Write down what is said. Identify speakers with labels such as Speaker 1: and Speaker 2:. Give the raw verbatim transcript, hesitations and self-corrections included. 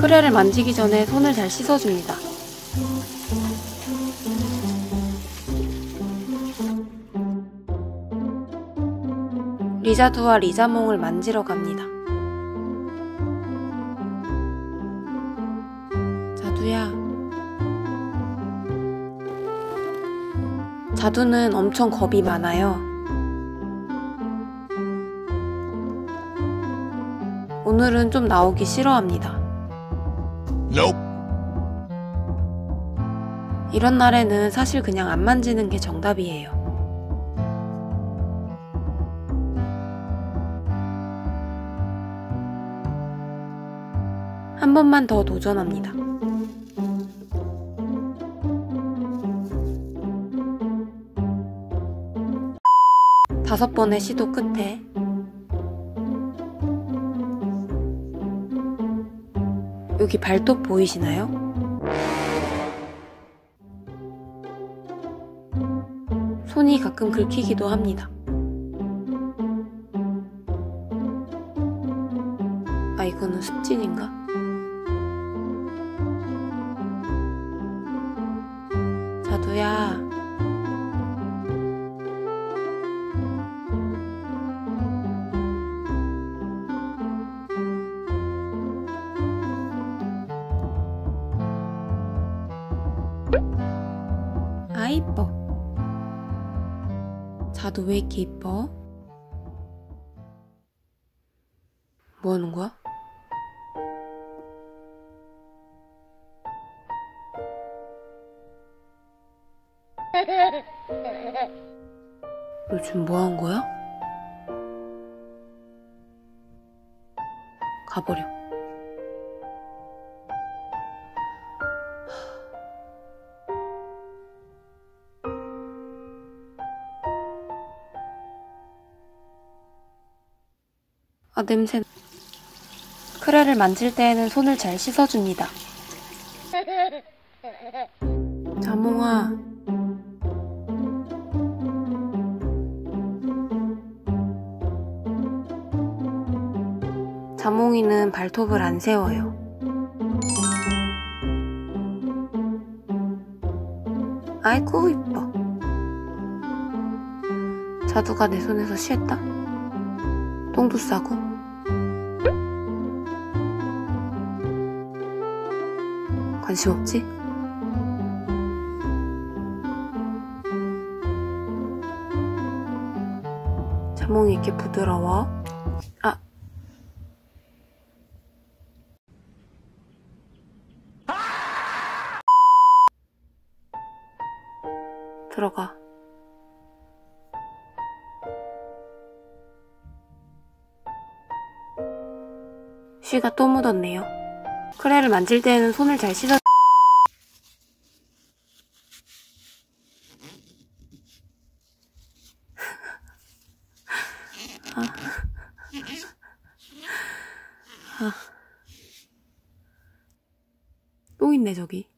Speaker 1: 크레를 만지기 전에 손을 잘 씻어줍니다. 리자두와 리자몽을 만지러 갑니다. 자두야. 자두는 엄청 겁이 많아요. 오늘은 좀 나오기 싫어합니다. Nope. 이런 날에는 사실 그냥 안 만지는 게 정답이에요. 한 번만 더 도전합니다. 다섯 번의 시도 끝에 여기 발톱 보이시나요? 손이 가끔 긁히기도 합니다. 아, 이거는 습진인가? 자두야. 아, 이뻐. 자두 왜 이렇게 이뻐? 뭐 하는 거야? 너 지금 뭐 한 거야? 가버려. 아, 냄새. 크레를 만질 때에는 손을 잘 씻어줍니다. 자몽아. 자몽이는 발톱을 안 세워요. 아이고, 이뻐. 자두가 내 손에서 쉬했다? 똥도 싸고. 관심 없지? 자몽이 이렇게 부드러워. 아. 들어가. 쉬가 또 묻었네요. 크레를 만질 때에는 손을 잘 씻어. 아. 아. 또 있네, 저기.